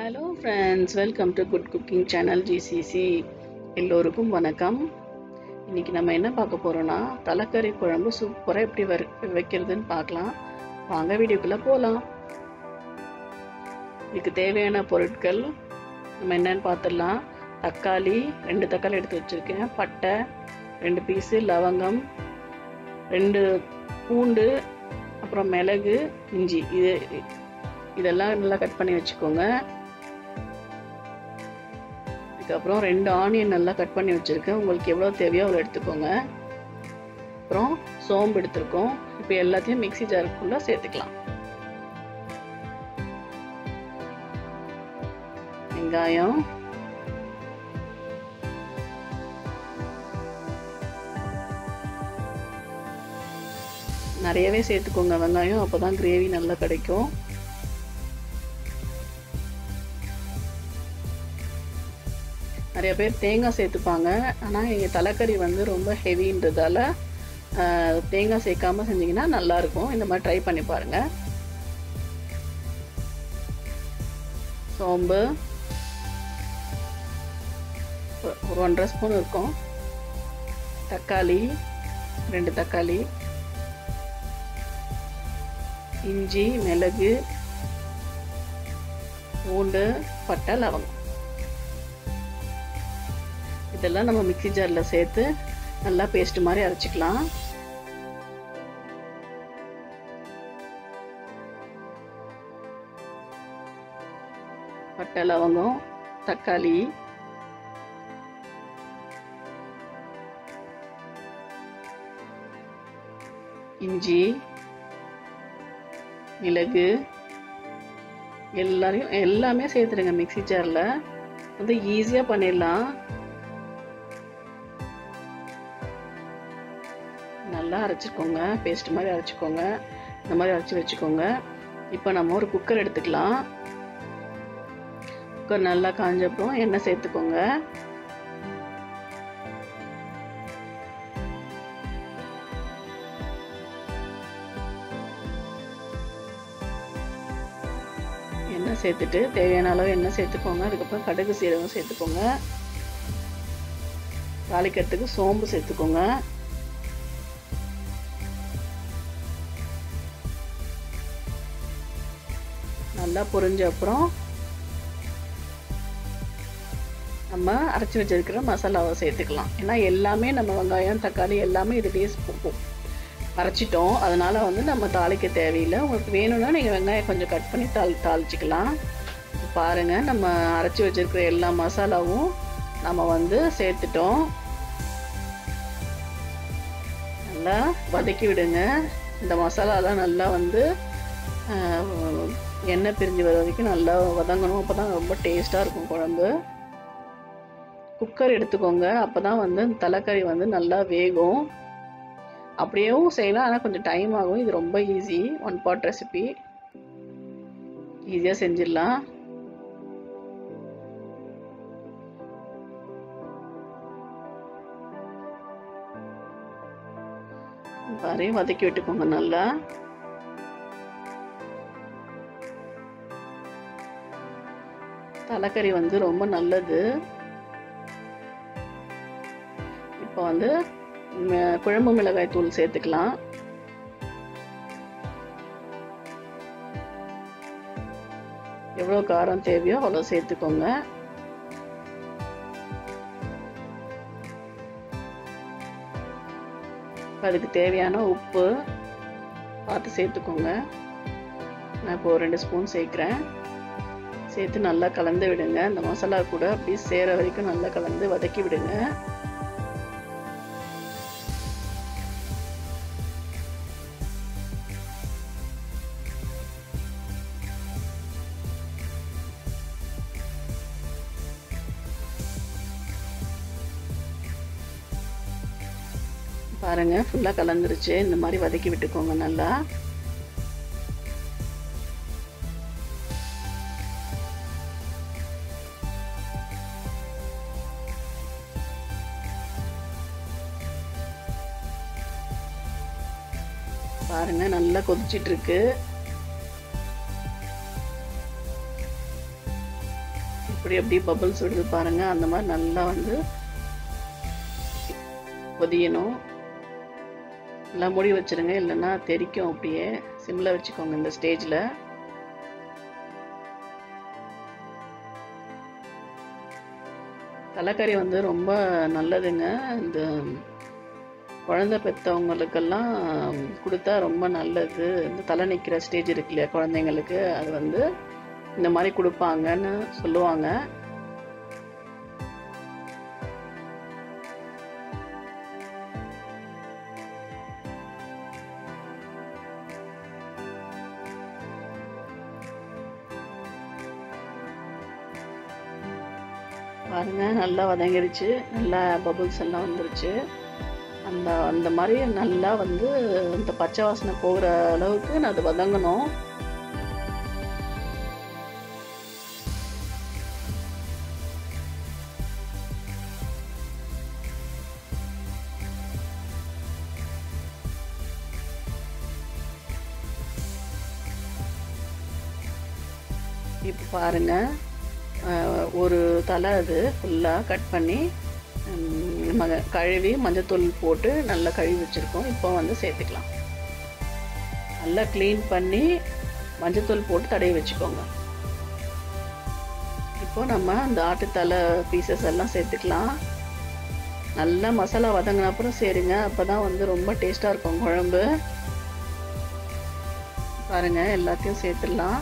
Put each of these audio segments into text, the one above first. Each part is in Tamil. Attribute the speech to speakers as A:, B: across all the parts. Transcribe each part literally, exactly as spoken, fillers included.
A: Hello friends, welcome to Good Cooking Channel G C C. எல்லோருக்கும் வணக்கம். இன்னைக்கு நம்ம என்ன பார்க்க போறோம்னா தலக்கறி குழம்பு சூப்பரா எப்படி வைக்கிறதுன்னு பார்க்கலாம். வாங்க வீடியோக்குள்ள போலாம். இதுக்கு தேவையான பொருட்கள் நம்ம என்னன்னு பார்த்துடலாம். தக்காளி ரெண்டு தக்காளி எடுத்து வச்சிருக்கேன். பட்டை ரெண்டு பீஸ், லவங்கம் ரெண்டு, பூண்டு, அப்புறம் மிளகு, இஞ்சி இது இதெல்லாம் நல்லா கட் பண்ணி வச்சுக்கோங்க. அதுக்கப்புறம் ரெண்டு ஆனியன் நல்லா கட் பண்ணி வச்சுருக்கேன். உங்களுக்கு எவ்வளோ தேவையோ அவ்வளோ எடுத்துக்கோங்க. அப்புறம் சோம்பு எடுத்துருக்கோம். இப்போ எல்லாத்தையும் மிக்சி ஜாருக்குள்ளே சேர்த்துக்கலாம். வெங்காயம், நிறையவே சேர்த்துக்கோங்க வெங்காயம், அப்போ தான் கிரேவி நல்லா கிடைக்கும். நிறைய பேர் தேங்காய் சேர்த்துப்பாங்க. ஆனால் எங்கள் தலைக்கறி வந்து ரொம்ப ஹெவின்றதால தேங்காய் சேர்க்காமல் செஞ்சிங்கன்னா நல்லாயிருக்கும். இந்த மாதிரி ட்ரை பண்ணி பாருங்கள். சோம்பு ஒரு ஒன்றரை ஸ்பூன் இருக்கும். தக்காளி ரெண்டு தக்காளி, இஞ்சி, மிளகு, பூண்டு, பட்டை, லவங்கம் இதெல்லாம் நம்ம மிக்சி ஜாரில் சேர்த்து நல்லா பேஸ்ட் மாதிரி அரைச்சிக்கலாம். பட்டை, லவங்கம், தக்காளி, இஞ்சி, மிளகு எல்லாரையும் எல்லாமே சேர்த்துடுங்க. மிக்சி ஜாரில் வந்து ஈஸியாக பண்ணிடலாம். நல்லா அரைச்சிக்கோங்க, பேஸ்ட் மாதிரி அரைச்சிக்கோங்க. இந்த மாதிரி அரைச்சி வச்சுக்கோங்க. இப்போ நம்ம ஒரு குக்கர் எடுத்துக்கலாம். குக்கர் நல்லா காஞ்சப்பறம் எண்ணெய் சேர்த்துக்கோங்க. எண்ணெய் சேர்த்துட்டு தேவையான அளவு எண்ணெய் சேர்த்துக்கோங்க. அதுக்கப்புறம் கடுகு, சீரகம் சேர்த்துக்கோங்க. தாளிக்கிறதுக்கு சோம்பு சேர்த்துக்கோங்க. நல்லா பொரிஞ்ச அப்புறம் நம்ம அரைச்சி வச்சிருக்கிற மசாலாவை சேர்த்துக்கலாம். ஏன்னா எல்லாமே நம்ம வெங்காயம், தக்காளி எல்லாமே இதுலேயே அரைச்சிட்டோம். அதனால வந்து நம்ம தாளிக்க தேவையில்லை. உங்களுக்கு வேணும்னா நீங்கள் வெங்காயம் கொஞ்சம் கட் பண்ணி தாளி தாளிச்சிக்கலாம். பாருங்கள், நம்ம அரைச்சி வச்சிருக்கிற எல்லா மசாலாவும் நம்ம வந்து சேர்த்துட்டோம். நல்லா வதக்கி விடுங்க. இந்த மசாலாலாம் நல்லா வந்து எண்ணெய் பிரிஞ்சு வர வரைக்கும் நல்லா வதங்கணும். அப்போ தான் ரொம்ப டேஸ்ட்டாக இருக்கும் குழம்பு. குக்கர் எடுத்துக்கோங்க. அப்போ தான் வந்து தலைக்கறி வந்து நல்லா வேகும். அப்படியேவும் செய்யலாம், ஆனால் கொஞ்சம் டைம் ஆகும். இது ரொம்ப ஈஸி, ஒன் பாட் ரெசிபி, ஈஸியாக செஞ்சிடலாம். பாரு, வதக்கி விட்டுக்கோங்க நல்லா. தலைக்கறி வந்து ரொம்ப நல்லது. இப்போ வந்து குழம்பு மிளகாய் தூள் சேர்த்துக்கலாம். எவ்வளோ காரம் தேவையோ அவ்வளோ சேர்த்துக்கோங்க. அதுக்கு தேவையான உப்பு பார்த்து சேர்த்துக்கோங்க. நான் இப்போ ரெண்டு ஸ்பூன் சேர்க்குறேன். சேர்த்து நல்லா கலந்து விடுங்க. அந்த மசாலா கூட அப்படியே சேர வரைக்கும் நல்லா கலந்து வதக்கி விடுங்க. பாருங்க, ஃபுல்லா கலந்துருச்சு. இந்த மாதிரி வதக்கி விட்டுக்கோங்க நல்லா. பாருங்க, நல்லா கொதிச்சிட்டு இருக்கு. எப்படி எப்படி பபிள்ஸ் விடுது பாருங்க. அந்த மாதிரி நல்லா வந்து கொதியணும். நல்லா மூடி வச்சிருங்க, இல்லைன்னா தெறிக்கும். அப்படியே சிம்ல வச்சுக்கோங்க. இந்த ஸ்டேஜில் தலைக்கறி வந்து ரொம்ப நல்லதுங்க. இந்த குழந்தை பெற்றவங்களுக்கெல்லாம் கொடுத்தா ரொம்ப நல்லது. இந்த தலை நிற்கிற ஸ்டேஜ் இருக்கு இல்லையா குழந்தைங்களுக்கு, அது வந்து இந்த மாதிரி கொடுப்பாங்கன்னு சொல்லுவாங்க. பாருங்க நல்லா வதங்கிடுச்சு, நல்லா பபுள்ஸ் எல்லாம் வந்துருச்சு. அந்த அந்த மாதிரி நல்லா வந்து இந்த பச்சை வாசனை போகிற அளவுக்கு நான் அது வதங்கணும். இப்போ பாருங்க, ஒரு தலை அது ஃபுல்லாக கட் பண்ணி மக கழுவி மஞ்சத்தூள் போட்டு நல்லா கழுவி வச்சுருக்கோம். இப்போ வந்து சேர்த்துக்கலாம். நல்லா க்ளீன் பண்ணி மஞ்சத்தூள் போட்டு தடவி வச்சுக்கோங்க. இப்போ நம்ம அந்த ஆட்டுத்தலை பீசஸ் எல்லாம் சேர்த்துக்கலாம். நல்லா மசாலா வதங்கின அப்புறம் சேருங்க, அப்போ தான் வந்து ரொம்ப டேஸ்ட்டாக இருக்கும் குழம்பு. பாருங்கள், எல்லாத்தையும் சேர்த்துடலாம்.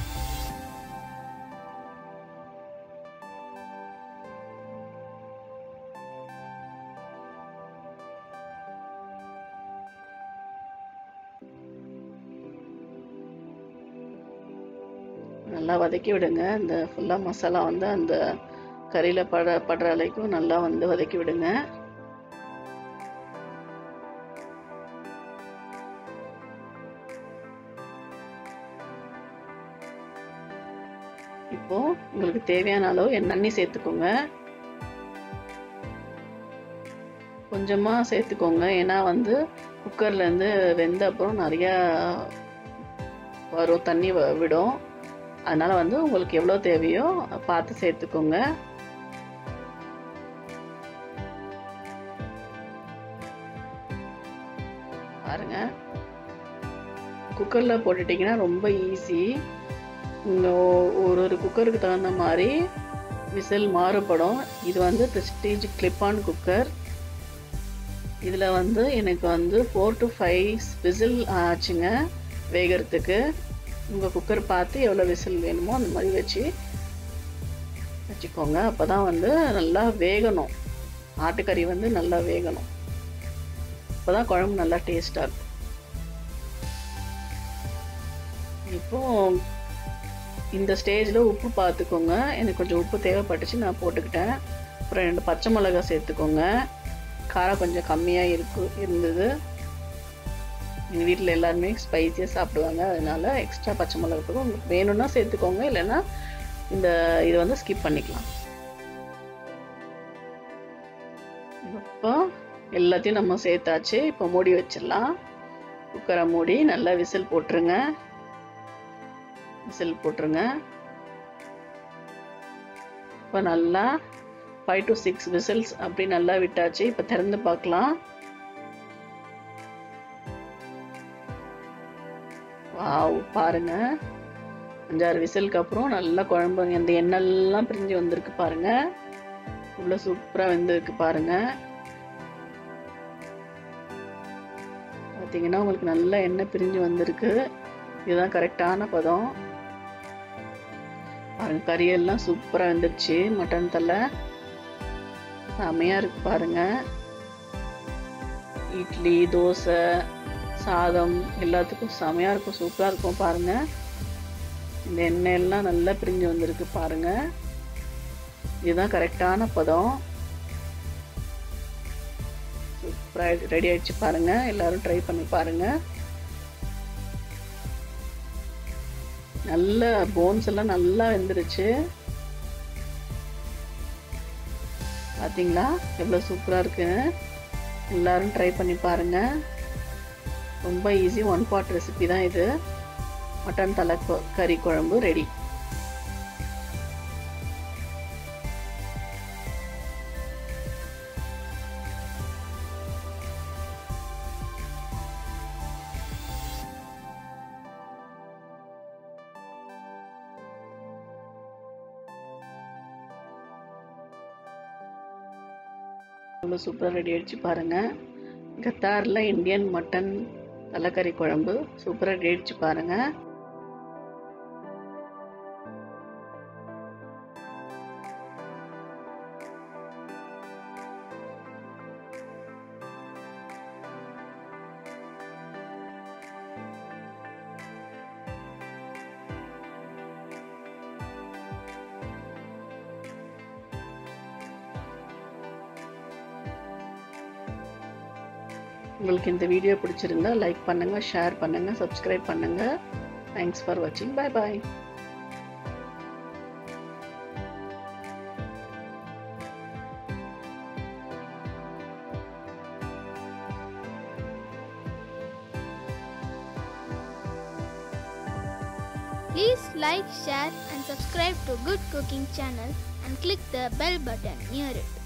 A: நல்லா வதக்கி விடுங்க. இந்த ஃபுல்லாக மசாலா வந்து அந்த கறியில் பட படுற அளவுக்கு நல்லா வந்து வதக்கி விடுங்க. இப்போ உங்களுக்கு தேவையான அளவு எண்ணெய் சேர்த்துக்கோங்க. கொஞ்சமாக சேர்த்துக்கோங்க, ஏன்னா வந்து குக்கர்லேருந்து வெந்த அப்புறம் நிறையா வரும், தண்ணி விடும். அதனால் வந்து உங்களுக்கு எவ்வளோ தேவையோ பார்த்து சேர்த்துக்கோங்க. பாருங்க, குக்கரில் போட்டுட்டிங்கன்னா ரொம்ப ஈஸி. ஒரு ஒரு குக்கருக்கு தகுந்த மாதிரி விசில் மாறுபடும். இது வந்து ப்ரெஸ்டீஜ் கிளிப்பான் குக்கர். இதில் வந்து எனக்கு வந்து ஃபோர் டு ஃபைவ் விசில் ஆச்சுங்க வேகிறதுக்கு. உங்கள் குக்கர் பார்த்து எவ்வளோ விசில் வேணுமோ அந்த மாதிரி வச்சு வச்சுக்கோங்க. அப்போ தான் வந்து நல்லா வேகணும், ஆட்டுக்கறி வந்து நல்லா வேகணும். அப்போ தான் குழம்பு நல்லா டேஸ்ட்டாக இருக்கும். இப்போ இந்த ஸ்டேஜில் உப்பு பார்த்துக்கோங்க. எனக்கு கொஞ்சம் உப்பு தேவைப்பட்டுச்சு, நான் போட்டுக்கிட்டேன். அப்புறம் ரெண்டு பச்சை மிளகா சேர்த்துக்கோங்க. காரம் கொஞ்சம் கம்மியாக இருக்கு இருந்தது. எங்கள் வீட்டில் எல்லாருமே ஸ்பைஸியாக சாப்பிடுவாங்க, அதனால எக்ஸ்ட்ரா பச்சை மிளகாத்துக்கும் உங்களுக்கு வேணும்னா சேர்த்துக்கோங்க, இல்லைன்னா இந்த இது வந்து ஸ்கிப் பண்ணிக்கலாம். இப்போ எல்லாத்தையும் நம்ம சேர்த்தாச்சு. இப்போ மூடி வச்சிடலாம். குக்கரை மூடி நல்லா விசில் போட்டுருங்க. விசில் போட்டுருங்க. இப்போ நல்லா ஃபைவ் டு சிக்ஸ் விசில்ஸ் அப்படி நல்லா விட்டாச்சு. இப்போ திறந்து பார்க்கலாம். வாவ், பாருங்க, அஞ்சாறு விசிலுக்கு அப்புறம் நல்லா குழம்பு அந்த எண்ணெய்லாம் பிரிஞ்சு வந்திருக்கு பாருங்க. உள்ள சூப்பராக வெந்திருக்கு பாருங்க. பார்த்தீங்கன்னா உங்களுக்கு நல்லா எண்ணெய் பிரிஞ்சு வந்திருக்கு. இதுதான் கரெக்டான பதம். பாருங்க, கறியெல்லாம் சூப்பராக வெந்துருச்சு. மட்டன் தலை செமையாக இருக்கு பாருங்க. இட்லி, தோசை, சாதம் எல்லாத்துக்கும் செமையாக இருக்கும், சூப்பராக இருக்கும் பாருங்க. இந்த எண்ணெயெல்லாம் நல்லா பிரிஞ்சு வந்திருக்கு பாருங்க. இதுதான் கரெக்டான பதம். சூப்பராக ரெடி ஆயிடுச்சு பாருங்க. எல்லாரும் ட்ரை பண்ணி பாருங்க. நல்ல போன்ஸ் எல்லாம் நல்லா வெந்துருச்சு. பார்த்தீங்களா எவ்வளோ சூப்பராக இருக்குன்னு. எல்லாரும் ட்ரை பண்ணி பாருங்க. ரொம்ப ஈஸி, ஒன் பாட் ரெசிபி தான் இது. மட்டன் தலை கறி குழம்பு ரெடி. அவ்வளோ சூப்பராக ரெடி ஆகிடுச்சு பாருங்கள். கத்தாரில் இந்தியன் மட்டன் தலைக்கறி குழம்பு சூப்பராக ரெடி ஆகிடுச்சு பாருங்கள். உங்களுக்கு இந்த வீடியோ பிடிச்சிருந்தா லைக் பண்ணுங்க, ஷேர் பண்ணுங்க, சப்ஸ்கிரைப் பண்ணுங்க. தேங்க்ஸ் ஃபார் வாட்சிங். Bye bye.
B: Please like, share and subscribe to Good Cooking Channel and click the bell button near it.